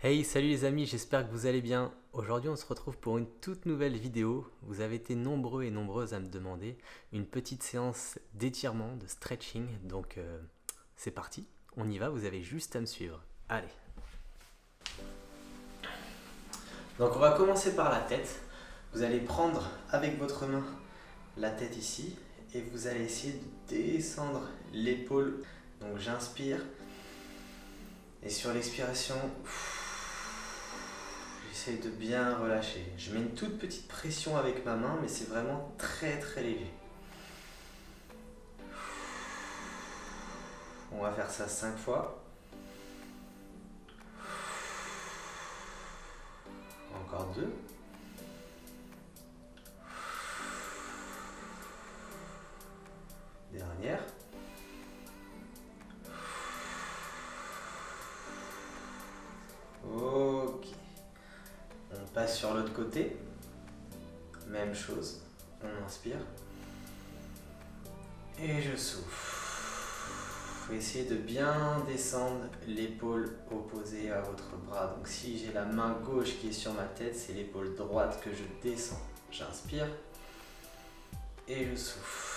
Hey, salut les amis, j'espère que vous allez bien. Aujourd'hui, on se retrouve pour une toute nouvelle vidéo. Vous avez été nombreux et nombreuses à me demander une petite séance d'étirement, de stretching. Donc, c'est parti, on y va, vous avez juste à me suivre. Allez. Donc, on va commencer par la tête. Vous allez prendre avec votre main la tête ici et vous allez essayer de descendre l'épaule. Donc, j'inspire et sur l'expiration, j'essaie de bien relâcher. Je mets une toute petite pression avec ma main, mais c'est vraiment très très léger. On va faire ça 5 fois. Encore 2. Dernière. Ok. On passe sur l'autre côté. Même chose. On inspire. Et je souffle. Essayez de bien descendre l'épaule opposée à votre bras. Donc si j'ai la main gauche qui est sur ma tête, c'est l'épaule droite que je descends. J'inspire. Et je souffle.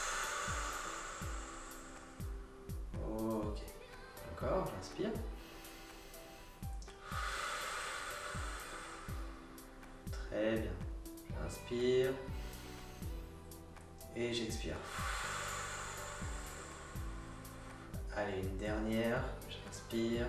Ok. Encore, j'inspire. Très bien. J'inspire. Et j'expire. Allez, une dernière. J'inspire.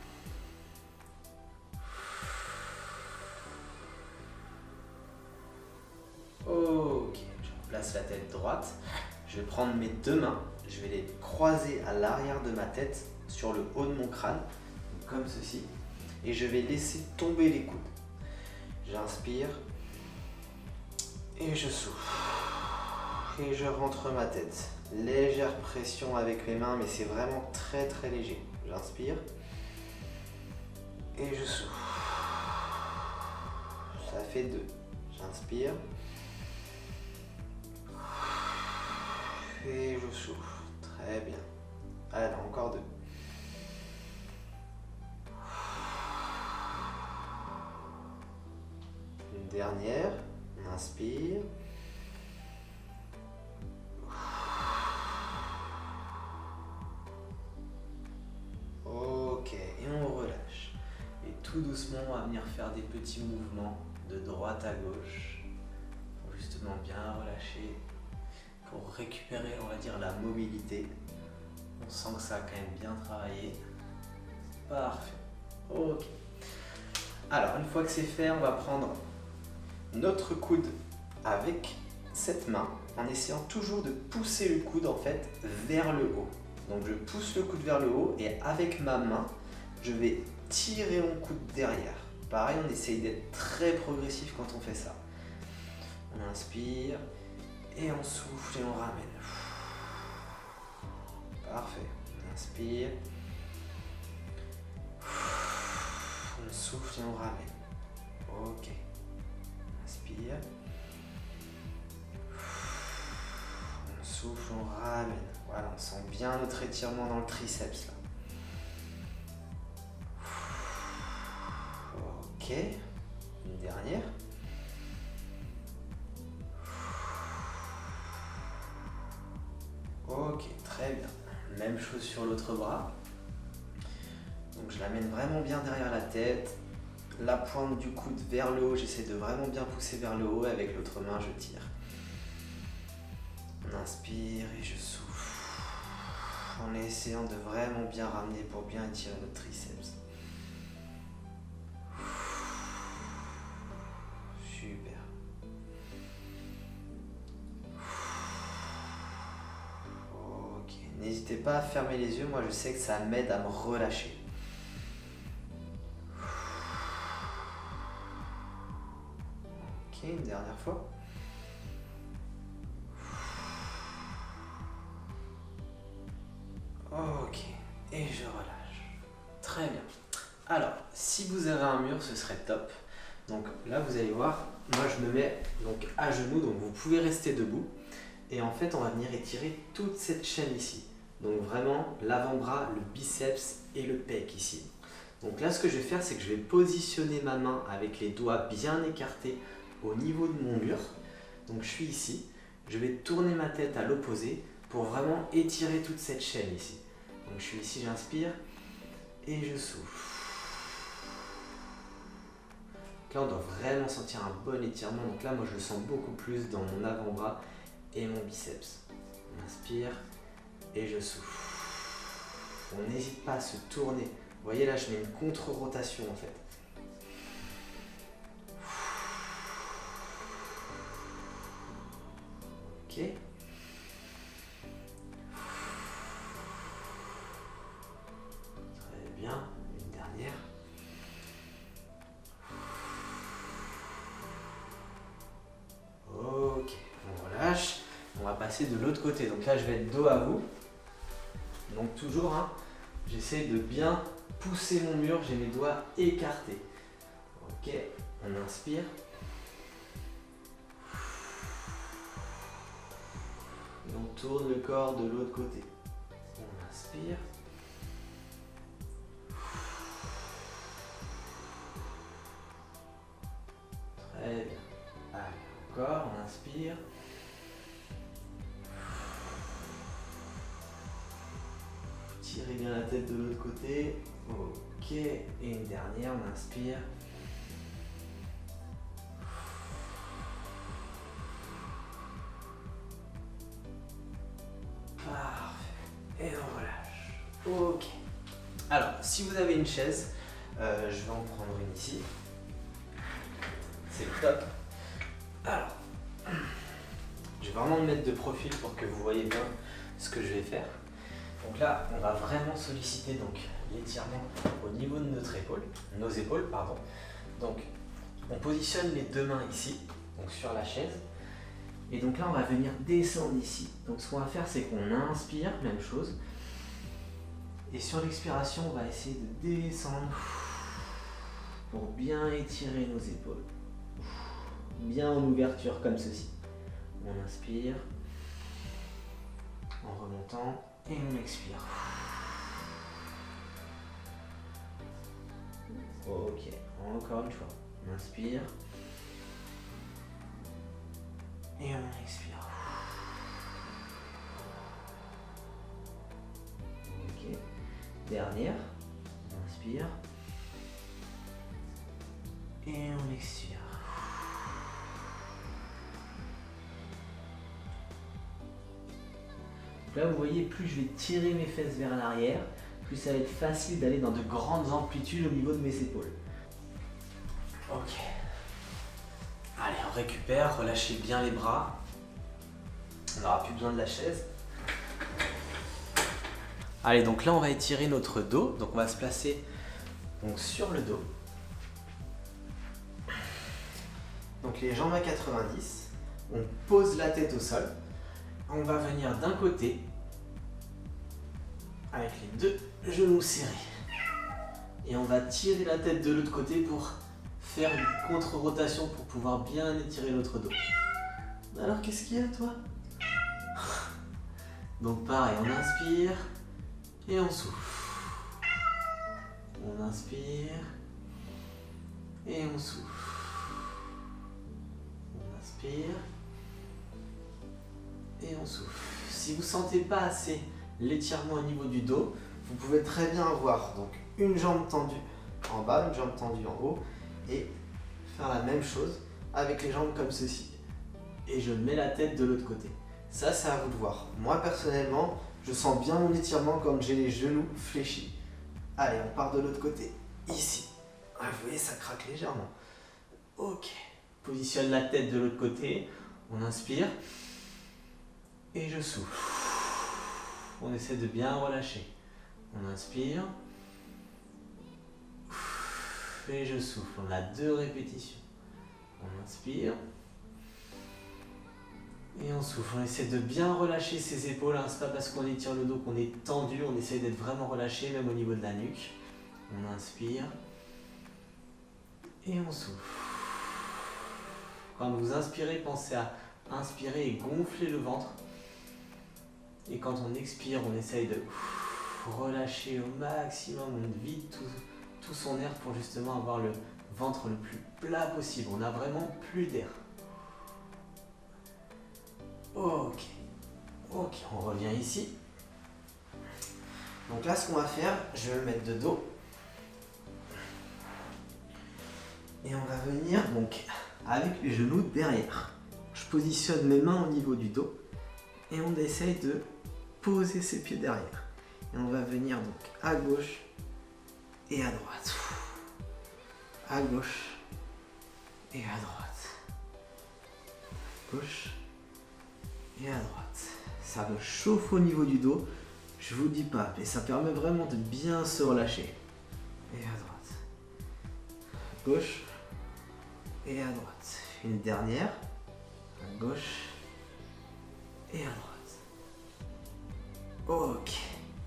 Ok, je place la tête droite. Je vais prendre mes deux mains. Je vais les croiser à l'arrière de ma tête, sur le haut de mon crâne, comme ceci. Et je vais laisser tomber les coudes. J'inspire. Et je souffle. Et je rentre ma tête. Légère pression avec les mains, mais c'est vraiment très très léger. J'inspire. Et je souffle. Ça fait 2. J'inspire. Et je souffle. Très bien. Allez, encore 2. Une dernière. On inspire. Ok, et on relâche. Et tout doucement, on va venir faire des petits mouvements de droite à gauche pour justement bien relâcher, pour récupérer, on va dire, la mobilité. On sent que ça a quand même bien travaillé. Parfait. Ok. Alors, une fois que c'est fait, on va prendre notre coude avec cette main en essayant toujours de pousser le coude en fait vers le haut. Donc je pousse le coude vers le haut et avec ma main, je vais tirer mon coude derrière. Pareil, on essaye d'être très progressif quand on fait ça. On inspire et on souffle et on ramène. Parfait. On inspire. On souffle et on ramène. Ok. On inspire. On souffle, on ramène. Voilà, on sent bien notre étirement dans le triceps là. Ok. Une dernière. Ok, très bien. Même chose sur l'autre bras. Donc je l'amène vraiment bien derrière la tête. La pointe du coude vers le haut, j'essaie de vraiment bien pousser vers le haut et avec l'autre main je tire. On inspire et je souffle. En essayant de vraiment bien ramener pour bien étirer notre triceps. Super. Ok, n'hésitez pas à fermer les yeux, moi je sais que ça m'aide à me relâcher. Ok, une dernière fois. Ok, et je relâche. Très bien. Alors, si vous avez un mur, ce serait top. Donc là, vous allez voir, moi je me mets donc à genoux, donc vous pouvez rester debout. Et en fait, on va venir étirer toute cette chaîne ici. Donc vraiment, l'avant-bras, le biceps et le pec ici. Donc là, ce que je vais faire, c'est que je vais positionner ma main avec les doigts bien écartés au niveau de mon mur. Donc je suis ici, je vais tourner ma tête à l'opposé pour vraiment étirer toute cette chaîne ici. Donc je suis ici, j'inspire et je souffle. Là, on doit vraiment sentir un bon étirement. Donc là, moi, je le sens beaucoup plus dans mon avant-bras et mon biceps. On inspire et je souffle. On n'hésite pas à se tourner. Vous voyez là, je mets une contre-rotation en fait. Ok. Très bien. Une dernière. Ok. On relâche. On va passer de l'autre côté. Donc là, je vais être dos à vous. Donc toujours, hein, j'essaie de bien pousser mon mur. J'ai mes doigts écartés. Ok. On inspire. Et on tourne le corps de l'autre côté. On inspire. Très bien. Allez, encore, on inspire. Tirez bien la tête de l'autre côté. Ok. Et une dernière, on inspire. Et on relâche. Ok. Alors, si vous avez une chaise, je vais en prendre une ici. C'est le top. Alors, je vais vraiment me mettre de profil pour que vous voyez bien ce que je vais faire. Donc là, on va vraiment solliciter donc l'étirement au niveau de notre épaule, nos épaules, pardon. Donc, on positionne les deux mains ici, donc sur la chaise. Et donc là, on va venir descendre ici. Donc ce qu'on va faire, c'est qu'on inspire, même chose. Et sur l'expiration, on va essayer de descendre pour bien étirer nos épaules. Bien en ouverture comme ceci. On inspire en remontant et on expire. Ok, encore une fois. On inspire. Et on expire. Ok. Dernière. On inspire. Et on expire. Donc là, vous voyez, plus je vais tirer mes fesses vers l'arrière, plus ça va être facile d'aller dans de grandes amplitudes au niveau de mes épaules. Ok. Allez, on récupère, relâchez bien les bras. On n'aura plus besoin de la chaise. Allez, donc là, on va étirer notre dos. Donc, on va se placer donc, sur le dos. Donc, les jambes à 90. On pose la tête au sol. On va venir d'un côté avec les deux genoux serrés. Et on va tirer la tête de l'autre côté pour faire une contre-rotation pour pouvoir bien étirer notre dos. Alors qu'est-ce qu'il y a toi? Donc pareil, on inspire et on souffle. On inspire et on souffle. On inspire et on souffle. Si vous ne sentez pas assez l'étirement au niveau du dos, vous pouvez très bien avoir donc une jambe tendue en bas, une jambe tendue en haut et faire la même chose avec les jambes comme ceci. Et je mets la tête de l'autre côté. Ça, c'est à vous de voir. Moi, personnellement, je sens bien mon étirement quand j'ai les genoux fléchis. Allez, on part de l'autre côté. Ici. Ah, vous voyez, ça craque légèrement. Ok. Positionne la tête de l'autre côté. On inspire. Et je souffle. On essaie de bien relâcher. On inspire. Et je souffle. On a 2 répétitions. On inspire. Et on souffle. On essaie de bien relâcher ses épaules. C'est pas parce qu'on étire le dos qu'on est tendu. On essaie d'être vraiment relâché, même au niveau de la nuque. On inspire. Et on souffle. Quand vous inspirez, pensez à inspirer et gonfler le ventre. Et quand on expire, on essaye de relâcher au maximum. On vide tout son air pour justement avoir le ventre le plus plat possible. On n'a vraiment plus d'air. Ok. Ok, on revient ici. Donc là, ce qu'on va faire, je vais me mettre de dos. Et on va venir donc avec les genoux derrière. Je positionne mes mains au niveau du dos et on essaye de poser ses pieds derrière. Et on va venir donc à gauche et à droite. À gauche et à droite. Gauche et à droite. Ça me chauffe au niveau du dos. Je vous dis pas, mais ça permet vraiment de bien se relâcher. Et à droite. Gauche et à droite. Une dernière. À gauche et à droite. Ok.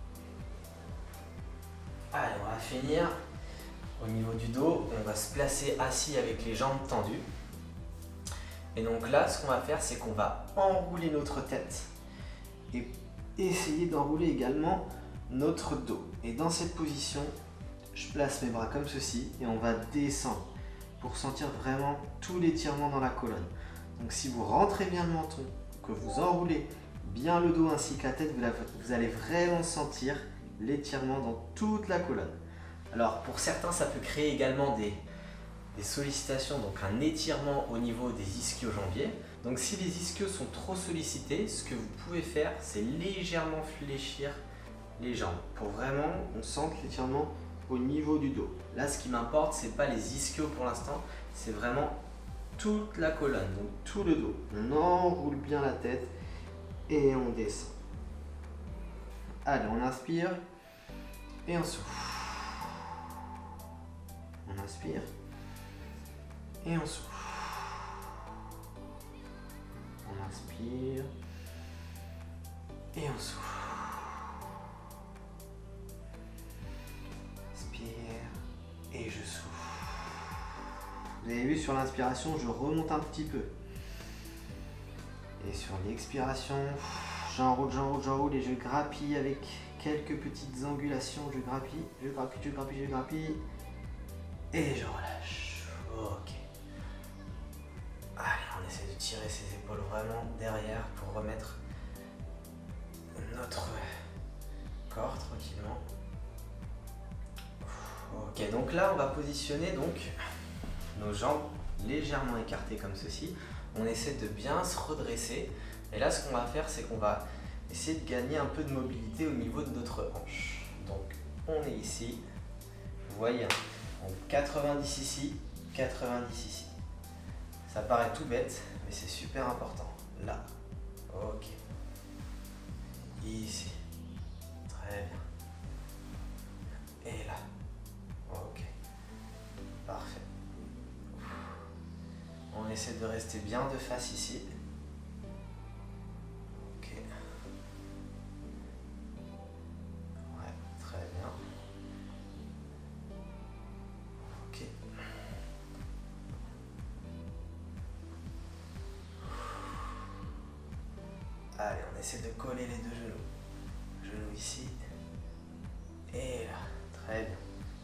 Allez, on va finir. Au niveau du dos, on va se placer assis avec les jambes tendues. Et donc là, ce qu'on va faire, c'est qu'on va enrouler notre tête et essayer d'enrouler également notre dos. Et dans cette position, je place mes bras comme ceci et on va descendre pour sentir vraiment tout l'étirement dans la colonne. Donc si vous rentrez bien le menton, que vous enroulez bien le dos ainsi que la tête, vous allez vraiment sentir l'étirement dans toute la colonne. Alors pour certains, ça peut créer également des sollicitations, donc un étirement au niveau des ischio-jambiers. Donc si les ischios sont trop sollicités, ce que vous pouvez faire, c'est légèrement fléchir les jambes pour vraiment on sente l'étirement au niveau du dos. Là, ce qui m'importe, c'est pas les ischios pour l'instant, c'est vraiment toute la colonne, donc tout le dos. On enroule bien la tête et on descend. Allez, on inspire et on souffle. On inspire et on souffle. On inspire et on souffle. Inspire et je souffle. Vous avez vu, sur l'inspiration, je remonte un petit peu. Et sur l'expiration, j'enroule, j'enroule, j'enroule et je grappille avec quelques petites angulations. Je grappille, je grappille, je grappille, je grappille. Et je relâche. Ok. Allez, on essaie de tirer ses épaules vraiment derrière pour remettre notre corps tranquillement. Ok, donc là on va positionner donc nos jambes légèrement écartées comme ceci. On essaie de bien se redresser. Et là ce qu'on va faire, c'est qu'on va essayer de gagner un peu de mobilité au niveau de notre hanche. Donc on est ici. Vous voyez, donc 90 ici, 90 ici. Ça paraît tout bête, mais c'est super important. Là, ok. Ici, très bien. Et là, ok. Parfait. On essaie de rester bien de face ici. Ok. Ouais, très bien. Ok. Allez, on essaie de coller les deux genoux. Genoux ici. Et là. Très bien.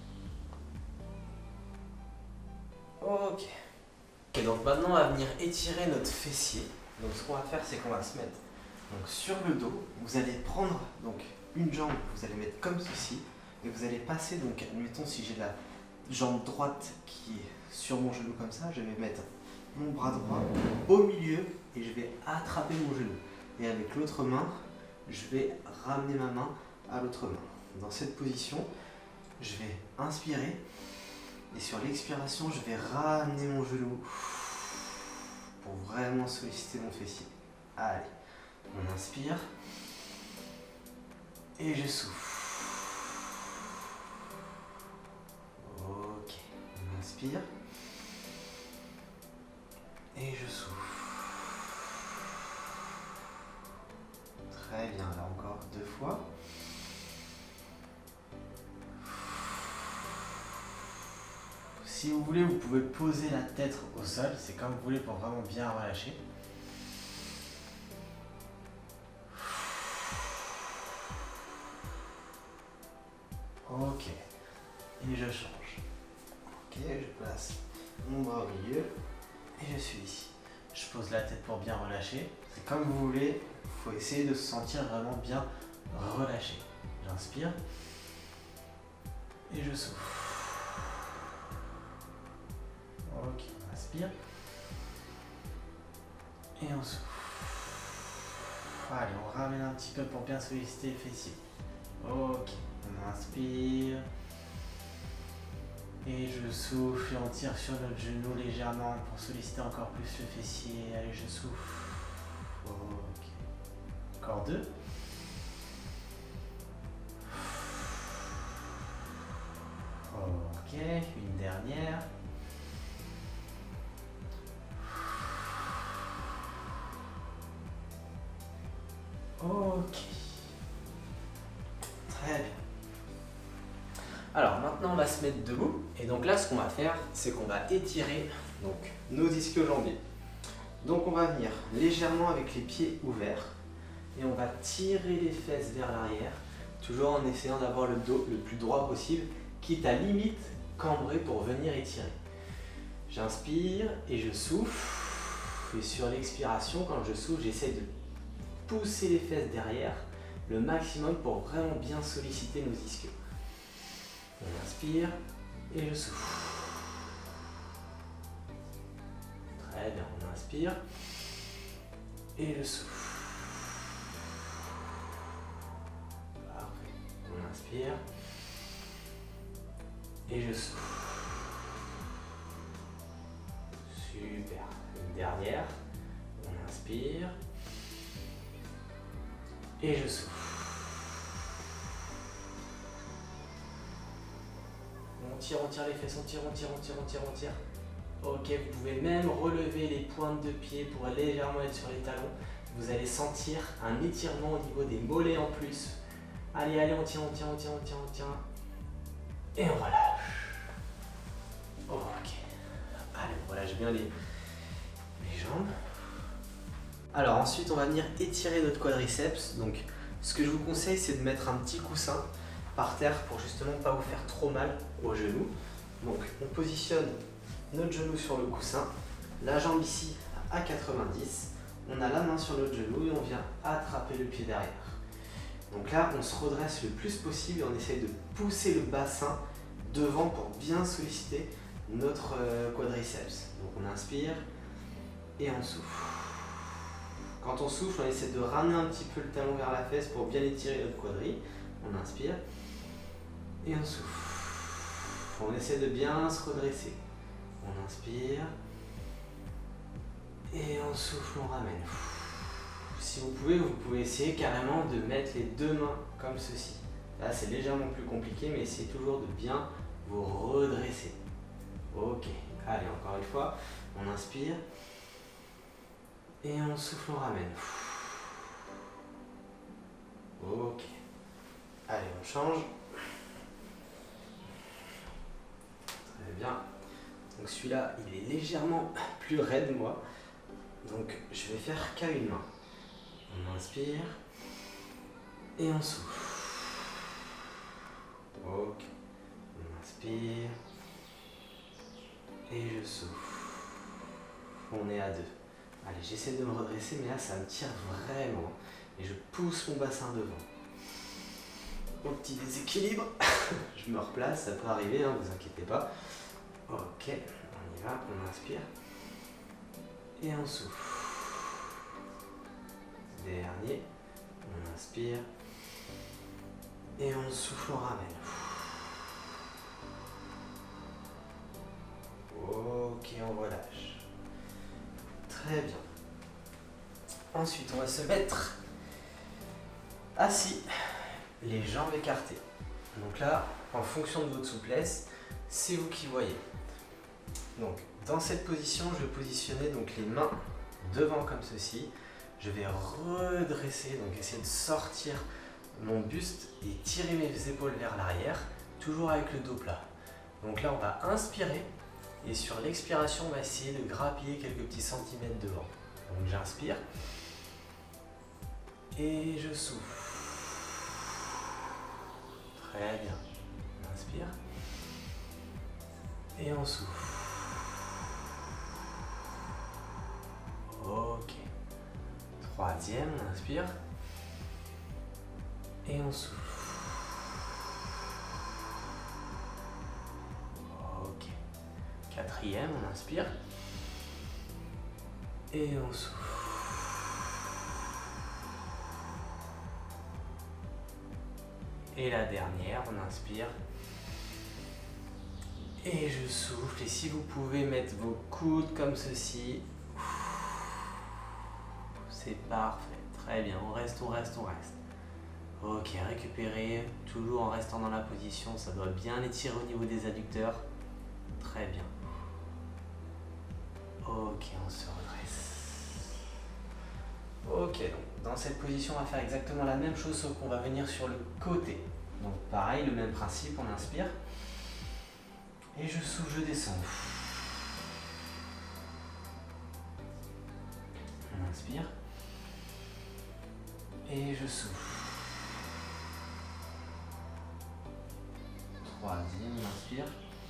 Ok. Ok, donc maintenant on va venir étirer notre fessier. Donc ce qu'on va faire, c'est qu'on va se mettre donc, sur le dos. Vous allez prendre donc une jambe, vous allez mettre comme ceci. Et vous allez passer, donc admettons si j'ai la jambe droite qui est sur mon genou comme ça, je vais mettre mon bras droit au milieu et je vais attraper mon genou. Et avec l'autre main, je vais ramener ma main à l'autre main. Dans cette position, je vais inspirer et sur l'expiration, je vais ramener mon genou pour vraiment solliciter mon fessier. Allez, on inspire et je souffle. Ok, on inspire et je souffle. Très bien, là encore 2 fois. Si vous voulez, vous pouvez poser la tête au sol, c'est comme vous voulez pour vraiment bien relâcher. Ok. et je change. Ok, je place mon bras au milieu et je suis ici. Je pose la tête pour bien relâcher. C'est comme vous voulez, il faut essayer de se sentir vraiment bien relâché. J'inspire et je souffle. Ok, on inspire et on souffle. Allez, on ramène un petit peu pour bien solliciter les fessiers. Ok, on inspire. Et je souffle et on tire sur notre genou légèrement pour solliciter encore plus le fessier. Allez, je souffle. Ok. Encore 2. Ok, une dernière. Ok. Très bien. Alors maintenant on va se mettre debout et donc là ce qu'on va faire c'est qu'on va étirer donc, nos ischio-jambiers. Donc on va venir légèrement avec les pieds ouverts et on va tirer les fesses vers l'arrière, toujours en essayant d'avoir le dos le plus droit possible, quitte à limite cambrer pour venir étirer. J'inspire et je souffle et sur l'expiration quand je souffle j'essaie de pousser les fesses derrière le maximum pour vraiment bien solliciter nos ischios. On inspire et je souffle. Très bien, on inspire et je souffle. Parfait. On inspire et je souffle. Super. Une dernière. On inspire et je souffle. On tire les fesses, on tire. Ok, vous pouvez même relever les pointes de pied pour légèrement être sur les talons. Vous allez sentir un étirement au niveau des mollets en plus. Allez, on tient. Et on relâche. Ok. Allez, on relâche bien les jambes. Alors ensuite, on va venir étirer notre quadriceps. Donc, ce que je vous conseille, c'est de mettre un petit coussin par terre pour justement pas vous faire trop mal au genou. Donc on positionne notre genou sur le coussin, la jambe ici à 90, on a la main sur notre genou et on vient attraper le pied derrière. Donc là on se redresse le plus possible et on essaye de pousser le bassin devant pour bien solliciter notre quadriceps. Donc on inspire et on souffle. Quand on souffle, on essaie de ramener un petit peu le talon vers la fesse pour bien étirer notre quadri. On inspire et on souffle. On essaie de bien se redresser. On inspire et on souffle, on ramène. Si vous pouvez essayer carrément de mettre les deux mains comme ceci. Là c'est légèrement plus compliqué, mais essayez toujours de bien vous redresser. Ok, allez encore une fois, on inspire et on souffle, on ramène. Ok, allez on change. Très bien. Donc celui-là, il est légèrement plus raide, moi. Donc je vais faire qu'à une main. On inspire et on souffle. Ok. On inspire et je souffle. On est à 2. Allez, j'essaie de me redresser, mais là, ça me tire vraiment. Et je pousse mon bassin devant. Mon petit déséquilibre. Je me replace, ça peut arriver, hein, vous inquiétez pas. Ok, on y va, on inspire et on souffle. Dernier, on inspire et on souffle, on ramène. Ok, on relâche. Très bien. Ensuite, on va se mettre assis, les jambes écartées. Donc là, en fonction de votre souplesse, c'est vous qui voyez. Donc, dans cette position, je vais positionner donc les mains devant comme ceci. Je vais redresser, donc essayer de sortir mon buste et tirer mes épaules vers l'arrière, toujours avec le dos plat. Donc là, on va inspirer et sur l'expiration, on va essayer de grappiller quelques petits centimètres devant. Donc j'inspire et je souffle. Très bien. On inspire Et on souffle. Ok. Troisième, on inspire. Et on souffle. Ok. Quatrième, on inspire. Et on souffle. Et la dernière, on inspire. Et je souffle. Et si vous pouvez mettre vos coudes comme ceci. C'est parfait. Très bien. On reste, on reste, on reste. Ok, récupérez. Toujours en restant dans la position. Ça doit bien étirer au niveau des adducteurs. Très bien. Ok, on se redresse. Ok, donc dans cette position, on va faire exactement la même chose, sauf qu'on va venir sur le côté. Donc pareil, le même principe, on inspire. Et je souffle, je descends. On inspire. Et je souffle. Troisième, on inspire.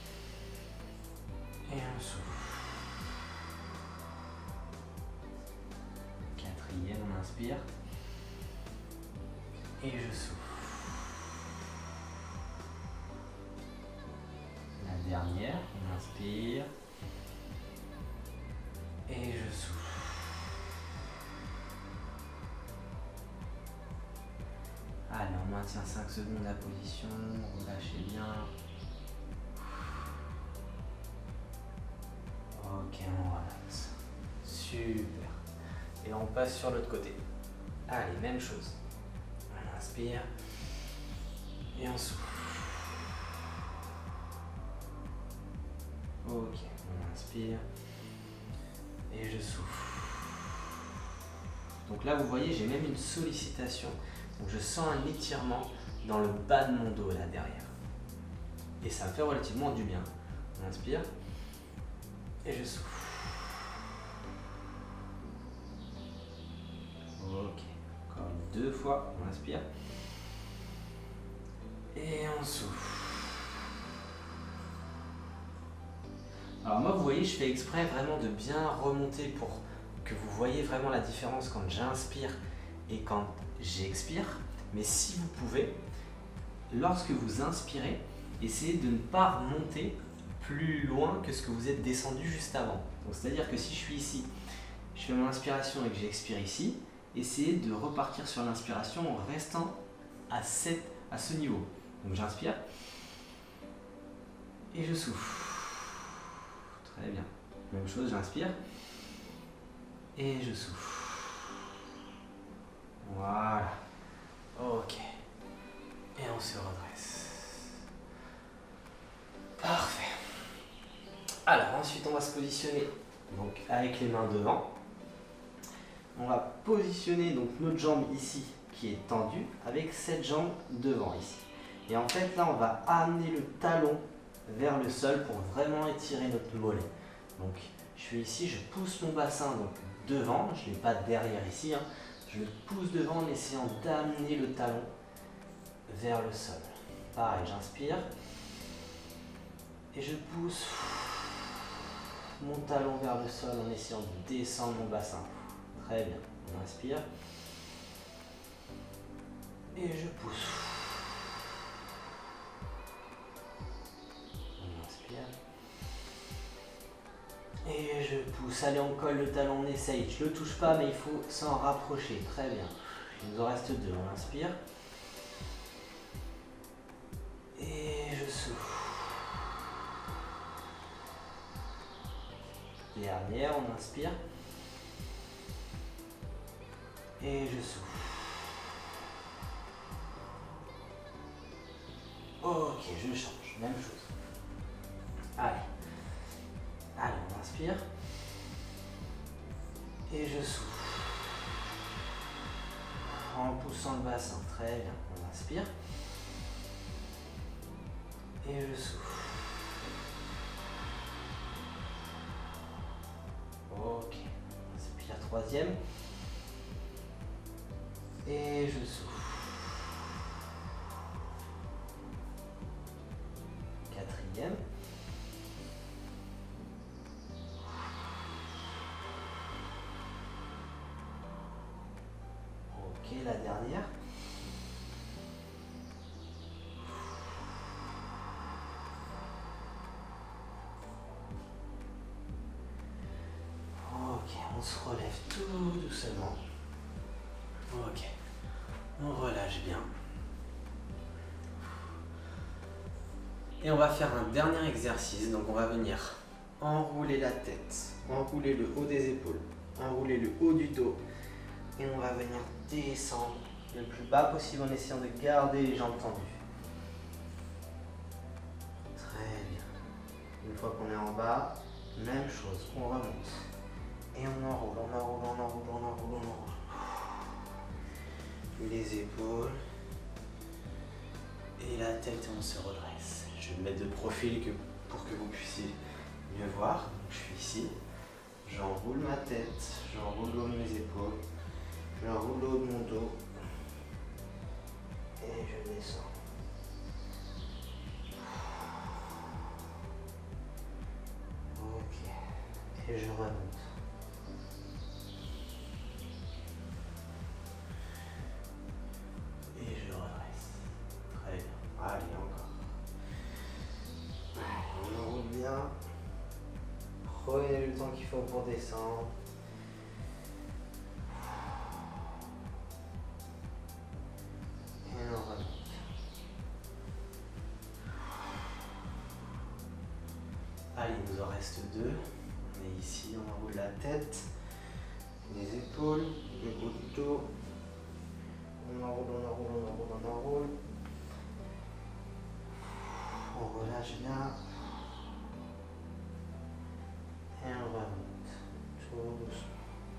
Et on souffle. Quatrième, on inspire. Et je souffle. La dernière, on inspire. Et je souffle. Allez, on maintient 5 secondes la position, relâchez bien. Ok, on relaxe. Super. Et on passe sur l'autre côté. Allez, même chose. On inspire. Et on souffle. Ok, on inspire. Et je souffle. Donc là, vous voyez, j'ai même une sollicitation. Donc je sens un étirement dans le bas de mon dos là derrière. Et ça me fait relativement du bien. On inspire. Et je souffle. Ok. Encore 2 fois. On inspire. Et on souffle. Alors moi, vous voyez, je fais exprès vraiment de bien remonter pour que vous voyez vraiment la différence quand j'inspire et quand j'expire. Mais si vous pouvez, lorsque vous inspirez, essayez de ne pas remonter plus loin que ce que vous êtes descendu juste avant. C'est-à-dire que si je suis ici, je fais mon inspiration et que j'expire ici, essayez de repartir sur l'inspiration en restant à ce niveau. Donc j'inspire et je souffle. Très bien. Même chose, j'inspire et je souffle. Voilà. Ok. Et on se redresse. Parfait. Alors ensuite on va se positionner donc avec les mains devant. On va positionner donc notre jambe ici qui est tendue avec cette jambe devant ici. Et en fait là on va amener le talon vers le sol pour vraiment étirer notre mollet. Donc je suis ici, je pousse mon bassin donc devant, je ne l'ai pas derrière ici, hein. Je le pousse devant en essayant d'amener le talon vers le sol. Pareil, j'inspire et je pousse mon talon vers le sol en essayant de descendre mon bassin. Très bien, on inspire et je pousse. On inspire et je pousse. Allez, on colle le talon, on essaye. Je ne le touche pas mais il faut s'en rapprocher. Très bien. Il nous en reste 2. On inspire et je souffle. Dernière, on inspire et je souffle. Ok, je change, même chose. Allez, on inspire et je souffle. En poussant le bassin, très bien. On inspire et je souffle. Ok, inspire, troisième et je souffle. Quatrième la dernière. Ok, on se relève tout doucement. Ok, on relâche bien. Et on va faire un dernier exercice, donc on va venir enrouler la tête, enrouler le haut des épaules, enrouler le haut du dos. Et on va venir descendre le plus bas possible en essayant de garder les jambes tendues. Très bien. Une fois qu'on est en bas, même chose, on remonte. Et on enroule, on enroule, on enroule, on enroule, on enroule. Les épaules. Et la tête, on se redresse. Je vais me mettre de profil pour que vous puissiez mieux voir. Donc, je suis ici. J'enroule ma tête, j'enroule le haut de mes épaules. J'enroule le haut de mon dos. Et je descends. Ok. Et je remonte. Et je redresse. Très bien. Allez, encore. On enroule bien. Prenez le temps qu'il faut pour descendre. Et on remonte. Allez, il nous en reste deux. On est ici, on enroule la tête, les épaules, le haut du dos. On enroule, on enroule, on enroule, on enroule. On relâche bien. Et on remonte. Tout doucement.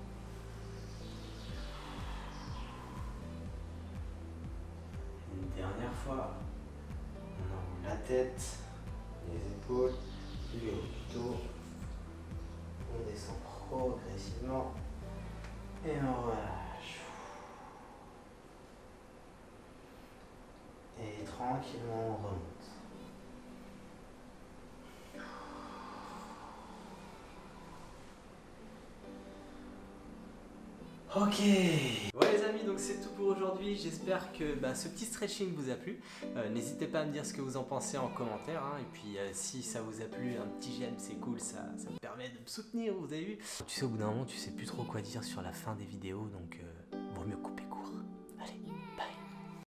Une dernière fois. On enroule la tête, les épaules, le haut du dos. On descend progressivement. Et on relâche. Et tranquillement on remonte. Ok. Voilà les amis, donc c'est tout pour aujourd'hui. J'espère que ce petit stretching vous a plu. N'hésitez pas à me dire ce que vous en pensez en commentaire. Hein. Et puis si ça vous a plu, un petit j'aime, c'est cool. Ça me permet de me soutenir, vous avez vu. Tu sais, au bout d'un moment, tu sais plus trop quoi dire sur la fin des vidéos. Donc vaut mieux couper.